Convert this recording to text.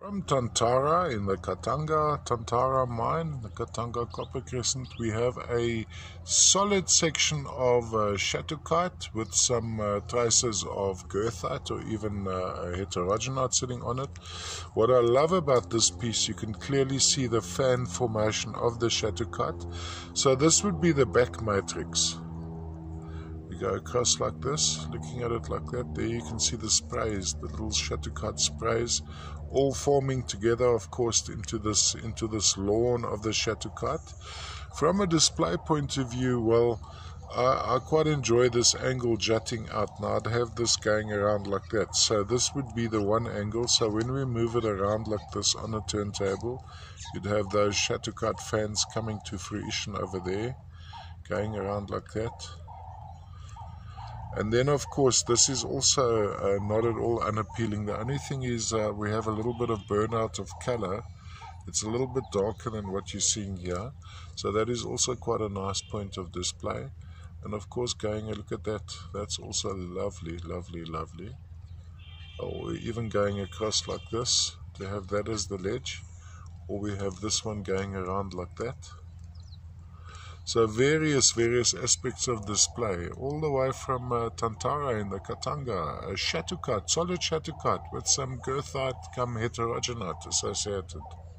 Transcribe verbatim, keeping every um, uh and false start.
From Tantara in the Katanga Tantara mine, the Katanga Copper Crescent, we have a solid section of uh, Shattuckite with some uh, traces of Goethite or even uh, heterogenite sitting on it. What I love about this piece, you can clearly see the fan formation of the Shattuckite. So this would be the back matrix. We go across like this, looking at it like that. There you can see the sprays, the little Shattuckite sprays, all forming together, of course, into this into this lawn of the Shattuckite. From a display point of view, well, I, I quite enjoy this angle jutting out. Now I'd have this going around like that. So this would be the one angle. So when we move it around like this on a turntable, you'd have those Shattuckite fans coming to fruition over there, going around like that. And then, of course, this is also uh, not at all unappealing. The only thing is uh, we have a little bit of burnout of color. It's a little bit darker than what you're seeing here. So that is also quite a nice point of display. And, of course, going a look at that, that's also lovely, lovely, lovely. Or even going across like this to have that as the ledge. Or we have this one going around like that. So various, various aspects of display, all the way from uh, Tantara in the Katanga, a Shattuckite, solid Shattuckite with some Goethite come heterogenite associated.